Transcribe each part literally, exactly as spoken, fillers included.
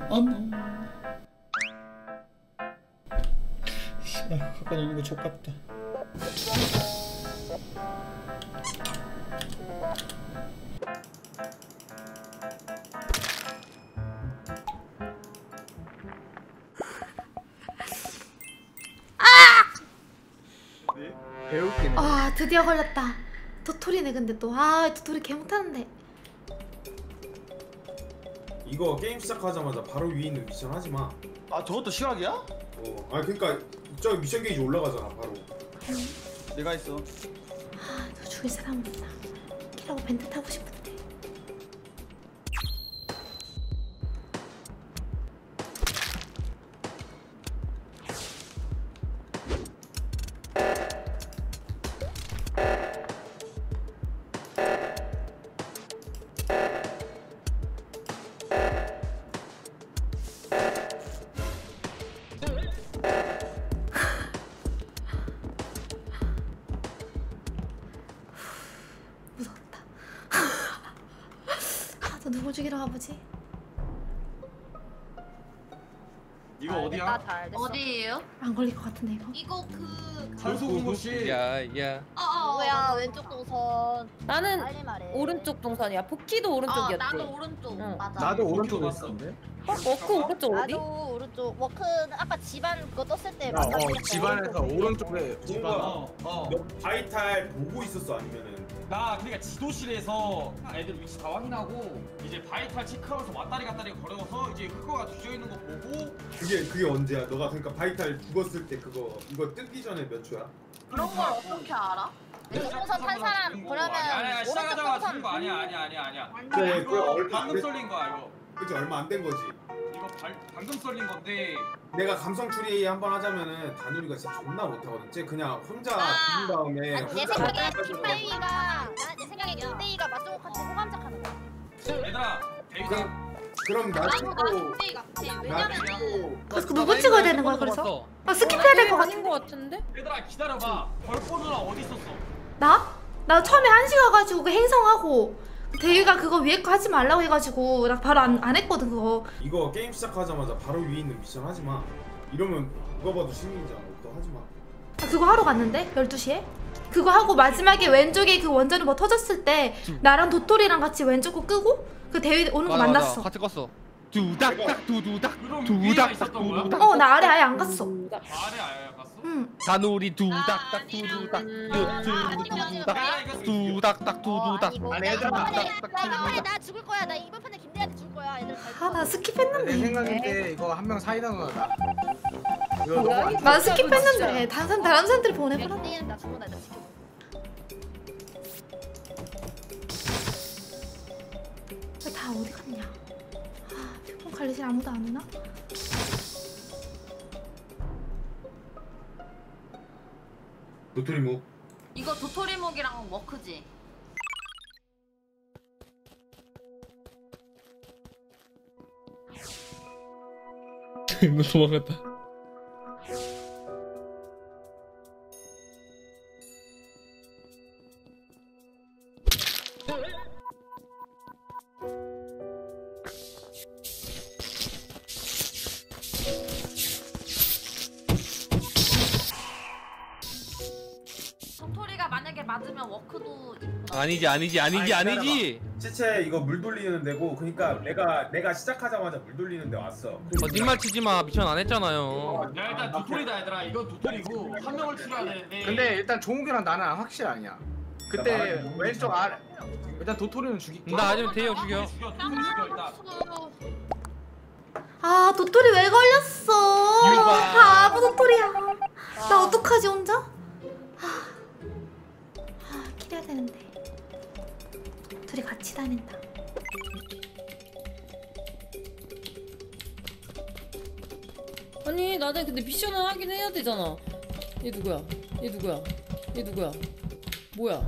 어머. 씨발 갖고 노는 거 족같다. 배울게. 아 드디어 걸렸다. 도토리네. 근데 또 아 도토리 개 못하는데. 이거 게임 시작하자마자 바로 위에 있는 미션 하지 마. 아 저것도 시각이야? 어, 아 그러니까 저 미션 게이지 올라가잖아 바로. 내가 있어. 아 너 죽일 사람 없나? 키라고 벤트 타고 싶은데. 무섭다. 아, 저 누구 죽이러 가보지? 이거 어디야? 어디예요? 안 걸릴 것 같은데 이거. 이거 그 전속 공고씨. 야야 어어 뭐야 왼쪽 동선 나는 빨리 말해. 오른쪽 동선이야. 복귀도 어, 오른쪽이었지. 나도 오른쪽. 응. 맞아. 나도 오른쪽 봤어. 봤었는데. 어, 워크 오른쪽 어디? 나도 오른쪽 워크는 아까 집안 그거 떴을 때 야, 맞아. 어 집안에서 오른쪽에 뭔가 어, 어. 너 바이탈 보고 있었어 아니면은? 나 그러니까 지도실에서 애들 위치 다 확인하고 이제 바이탈 체크하면서 왔다리 갔다리 걸어서 이제 그거가 뒤져 있는 거 보고 그게 그게 언제야? 너가 그러니까 바이탈 죽었을 때 그거 이거 뜨기 전에 몇 초야? 그런 걸 어떻게 알아? 왼쪽 동선 탄 사람 그러면 아니야 오른쪽 시작하자마자 동선 죽은 거 아니야 아니야 아니야 아니야 그래, 이거 그거 얼마 안 방금 됐- 썰린 거야 이거 그치 얼마 안 된 거지. 이거 발, 방금 썰린 건데 내가 감성 추리 한번 하자면은 다누리가 진짜 존나 못하거든. 쟤 그냥 혼자 아, 죽은 다음에 아니, 내 혼자 생각에 해가지고 김대희가 나내 생각에 김대희가 맞종욱한테 호감작하는 거야. 얘들아 대위가 그럼 그럼 나 나도 찍고 나중에 같아. 나 왜냐면 찍고 그래서 누구 찍어야 되는 거야 그래서? 아 스킵해야 될 것 아닌 같은데. 것 같은데? 얘들아 기다려봐 벌포 누나 어디 있었어? 나? 나 처음에 한시 가가지고 그 행성하고 대위가 그거 위에 거 하지 말라고 해가지고 나 바로 안, 안 했거든 그거. 이거 게임 시작하자마자 바로 위에 있는 미션 하지 마. 이러면 누가 봐도 시민이잖아. 또 하지 마. 아, 그거 하러 갔는데 열두 시에? 그거 하고 마지막에 왼쪽에 그 원자로 뭐 터졌을 때 나랑 도토리랑 같이 왼쪽 거 끄고 그 대위 오는 거 만났어. 같이 껐어 두닥닥 두두닥 그럼 위에가 두닥닥 있었던 거야? 두두닥. 어 나 아래 아예 안 갔어. 아래 아야 갔어? 응. 다누리 아, 두닥닥 아니면- 두두닥 아니면- 야 이거 두닥닥 두두닥. 아니고 아니, 나 얘들아. 이번 판에 나 이번 판에 나 죽을 거야. 나 이번 판에 김대희한테 죽을 거야. 애들 잘. 아 나 내 스킵했는데. 생각인데 이거 한 명 사이다 누나다. 이거 뭐야, 너무 이거? 나 스킵했는데 다른 사람 다른 사람들이 보내버려. 김대희는 나 죽는다. 나 지켜. 왜 다 어디 갔냐? 아 표본 관리실 아무도 안 오나? 도토리 무. 이거 도토리묵이랑 워크지. 이거 도망갔다. 도토리가 만약에 맞으면 워크도 있구나. 아니지 아니지 아니지 아니, 아니지 시체 이거 물 돌리는 데고 그러니까 내가 내가 시작하자마자 물 돌리는 데 왔어. 거짓말 치지 마 미션 안 했잖아요 야, 일단 도토리다 얘들아 이건 도토리고 한 명을 추려야 되는데 근데 일단 종욱이랑 나는 확실 아니야. 그때 나 말이 왼쪽 아래. 일단 도토리는 죽일게. 나 아니면 대형 죽여 죽여 일단. 아 도토리 왜 걸렸어? 유바. 바보 도토리야. 나 어떡하지 혼자? 아, 아 기대야 되는데. 둘이 같이 다닌다. 아니 나는 근데 미션을 하긴 해야 되잖아. 얘 누구야? 얘 누구야? 얘 누구야? 뭐야?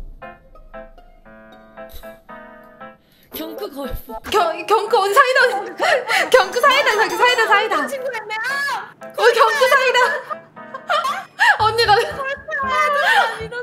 경크 걸. 경 경크 어디 사이다? 경크 사이다 저기 사이다 사이다. 친구 몇 명? 어 경크 사이다. 언니 나.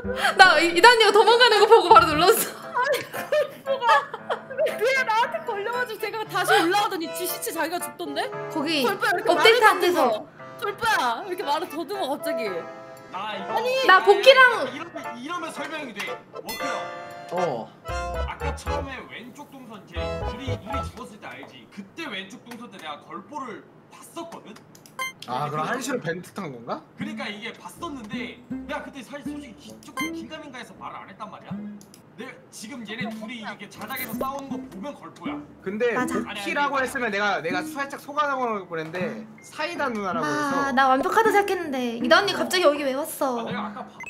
나 이- 이단이가 도망가는 거 보고 바로 눌렀어. 그게 나한테 걸려. 그래가지고 제가 다시 올라가더니 지 시체 자기가 죽던데? 거기 돌뼈 이렇게 업데이트 말을 안 돼서. 돌뼈야 이렇게 말을 더듬어 갑자기. 아 이거 아니, 나 복귀랑- 이러면, 이러면 설명이 돼. 워크야. 어. 아까 처음에 왼쪽 동선 이제 우리 우리 죽었을 때 알지? 그때 왼쪽 동선 때 내가 걸보를 봤었거든. 아 그럼 한시로 벤트 탄 건가? 그러니까 이게 봤었는데 내가 그때 사실 솔직히 기- 조금 긴가민가해서 말을 안 했단 말이야. 내가 지금 얘네 둘이 이렇게 자작에서 싸우는 거 보면 걸보야. 근데 맞아. 복희라고 했으면 내가 내가 살짝 속아나고 그랬는데 사이다 누나라고 해서. 아, 나 완벽하다 생각했는데 이다 언니 갑자기 여기 왜 아, 왔어? 내가 아까 봐.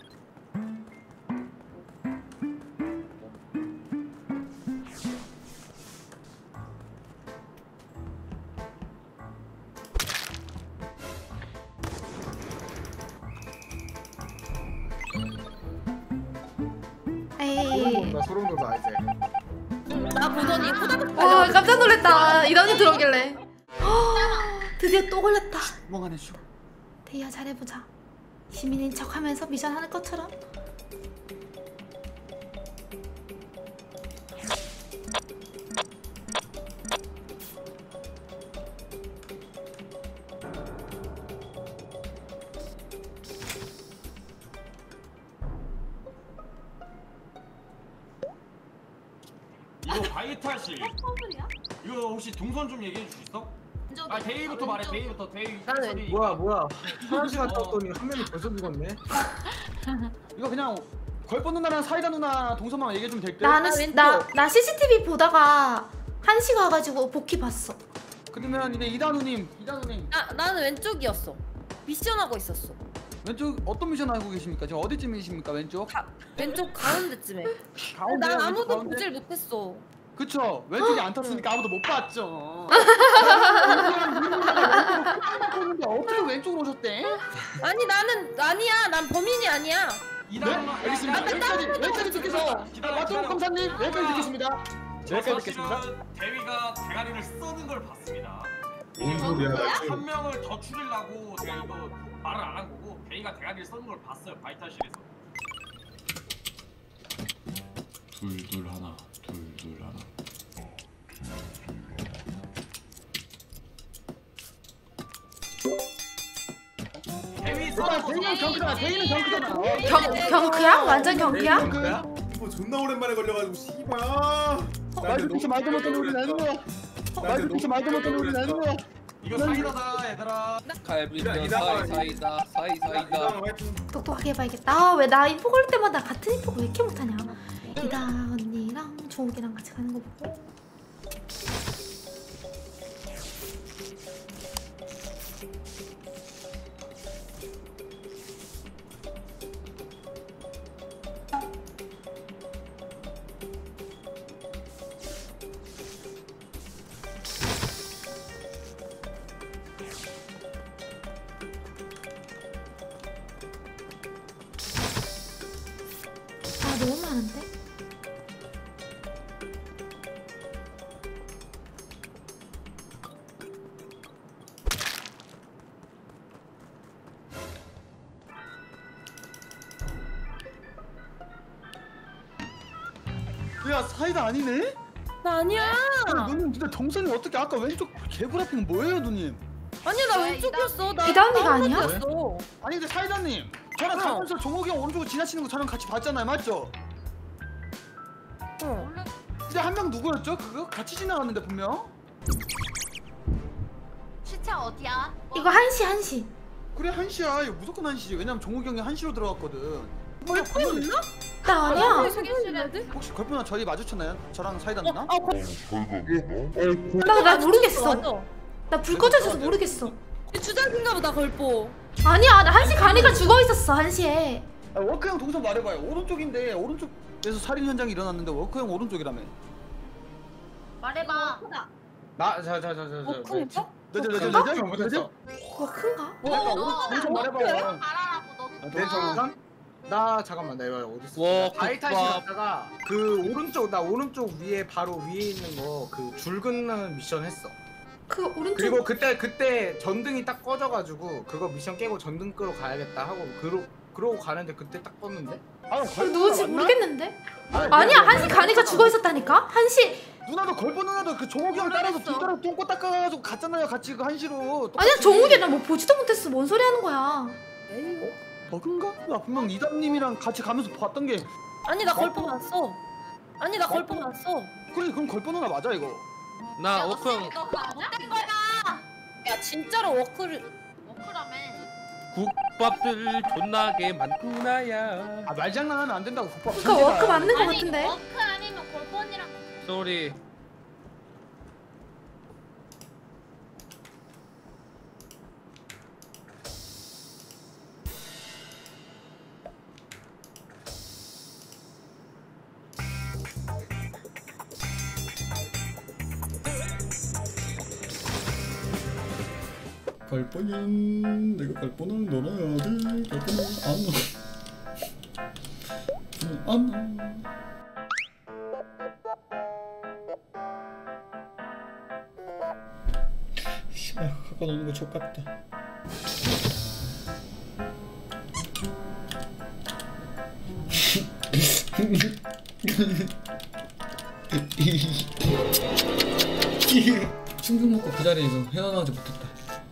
소름 에이. 돋는다 소름 돋아 이제. 나 보더니 후다닥 와 깜짝 놀랐다. 이다 언니 들어오길래. 드디어 또 걸렸다. 멍하네 슈. 데이야 잘해보자. 시민인 척하면서 미션 하는 것처럼. 이거 바이탈실. 이거 혹시 동선 좀 얘기해 줄 수 있어? 아 데이부터 말해. 데이부터 데이. 나는 소리. 뭐야 뭐야. 화장실 갔다 왔더니 한 명이 벌써 죽었네. 이거 그냥 걸뻔 누나랑 사이다 누나 동선만 얘기해 주면 될 듯? 나는 왼쪽. 나, 나 씨씨티비 보다가 한시 가가지고 복귀 봤어. 그러면 이제 이단우님 이단우님 나 나는 왼쪽이었어. 미션 하고 있었어. 왼쪽 어떤 미션 하고 계십니까? 지금 어디쯤이십니까 왼쪽? 가, 왼쪽 가운데쯤에. 가운데 난 아무도 가운데? 보질 못했어. 그쵸 왼쪽이 안 탔으니까 아무도 못 봤죠. 데 어떻게 왼쪽으로 오셨대? 아니 나는 아니야. 난 범인이 아니야. 네? 알겠습니다. 여기까지 여기까지 듣겠어. 맞동 검사님 여기까지 듣겠습니다. 여기까지 듣겠습니다. 대위가 대가리를 써는 걸 봤습니다. 뭔 소리야 한 명을 더 죽이려고 제가 이거 말을 안 한 거고 대위가 대가리를 써는 걸 봤어요 바이탈실에서. 둘둘 하나 둘둘 하나 대위 일단 써는 대위는 경크잖아. 대위는 경크잖아. 어. 경, 경크야? 완전 경크야? 뭐야? 뭐 존나 오랜만에 걸려가지고 씨발 아. 말도 듣지 말도 못하는 우리 나는 거야. 말도 듣지 말도 못하는 우리 나는 거야. 이거 사이다다 얘들아. 갈비뼈 사이 사이다 사이 사이다 똑똑하게 해봐야겠다. 아, 왜 나 인포 걸 때마다 같은 인포가 왜 이렇게 못하냐? 이다 언니랑 조옥이랑 같이 가는 거 보고. 아 너무 많은데? 야 사이다 아니네? 나 아니야. 누님 근데 동선이 어떻게 아까 왼쪽 개구라핑 뭐예요 누님? 아니야 나 왼쪽이었어. 나 이다 언니가 나 아니야? 왼쪽이었어. 아니 근데 사이다님 저랑 어. 가면서 종욱이 형 오른쪽으로 지나치는 거 저랑 같이 봤잖아요 맞죠? 어. 근데 한 명 누구였죠? 그거? 같이 지나갔는데 분명? 시체 어디야? 이거 한시 한시. 그래 한시야 이거 무조건 한시지 왜냐면 종욱이 형이 한시로 들어갔거든 뭐야 보였나? 나 아니야. 혹시 걸프나 저희 마주쳤나요? 저랑 사이다 누나? 아, 거... 나, 나 모르겠어. 맞아. 나 불 꺼져 있어서 모르겠어. 주작인가 보다 걸보. 아니야 나 한시 가니까 죽어 있었어 한시에. 아, 워크 형 동선 말해봐요 오른쪽인데 오른쪽에서 살인 현장이 일어났는데 워크 형 오른쪽이라며 말해봐. 나자자자자자. 워크인가? 네네 네네 그런가? 네네 잘못했어. 뭐 큰가? 어, 오른- 동선 말해봐요 말하라고 너도. 내 정상? 나 잠깐만 내가 어디 있어? 와, 바이탈실 국밥. 갔다가 그 오른쪽 나 오른쪽 위에 바로 위에 있는 거 그 줄 긋는 미션 했어. 그 오른쪽. 그리고 그때 그때 전등이 딱 꺼져가지고 그거 미션 깨고 전등 끄러 가야겠다 하고 그러 그러고 가는데 그때 딱 껐는데? 아 그 누군지 모르겠는데? 아, 아니야 내가 한시 가니까 죽어 있었다니까? 한시 누나도 걸보 누나도 그 종욱이 형 따라서 뒷가락 똥꼬 닦아가지고 갔잖아요. 같이 그 한시로. 아니야 정욱이 나 뭐 보지도 못했어. 뭔 소리 하는 거야. 에이. 버그인가? 나 분명 이담님이랑 같이 가면서 봤던 게. 아니 나 걸보 봤어. 아니 나 걸보 봤어. 그래 그럼 걸보 누나 맞아 이거. 나 워크 형 너 그거 못된 거야. 야 진짜로 워크를. 워크라며. 국밥들 존나게 많구나야. 아 말장난하면 안 된다고 국밥. 그러니까 워크 맞는 거 아니 같은데. 워크 아니면 골프 언니랑. 쏘리. 갈뻔한 내가 갈뻔한 놀아야 돼. 갈뻔한 안나 안나. 씨발 아까 노는 거 족같다. 충격 먹고 그 자리에서 헤어나오지 못했다.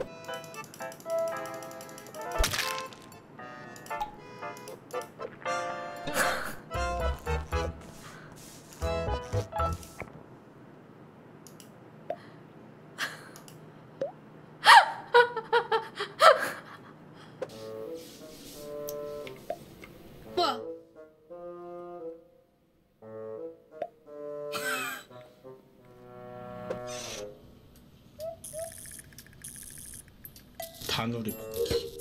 뭐야? 다누리 먹기.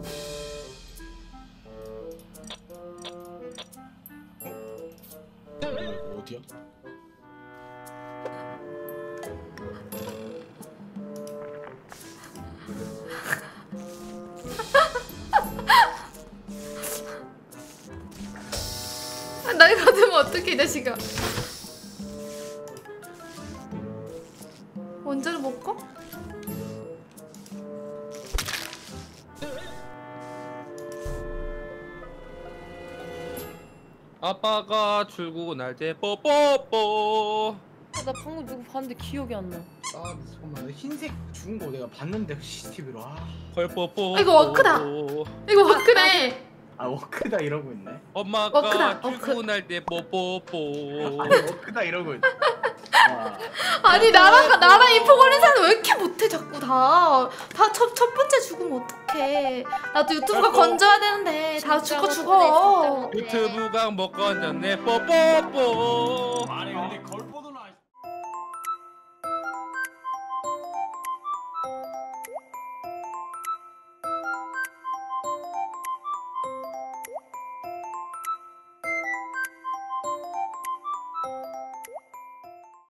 어? 이거 어디야? 아, 나 이거 받으면 어떡해 이 자식아. 원자를 먹고? 아빠가 출근할 때 뽀뽀뽀. 아, 나 방금 누구 봤는데 기억이 안 나. 아 잠깐만 흰색 죽은 거 내가 봤는데 씨씨티비로. 아, 헐 뽀뽀. 아, 이거 워크다. 이거 워크네. 아 워크다 이러고 있네. 엄마가 워크다, 워크. 출근할 때 뽀뽀뽀. 아니 워크다 이러고 있네. 와. 아니 나랑 나랑 인포 걸린 사람 왜 이렇게 못해 자꾸 다. 다 첫 첫 번째 죽으면 어떡해. 나도 유튜브가 건져야 되는데 다 죽어 죽어. 유튜브가 못 건졌네 뽀뽀뽀. 아니 근데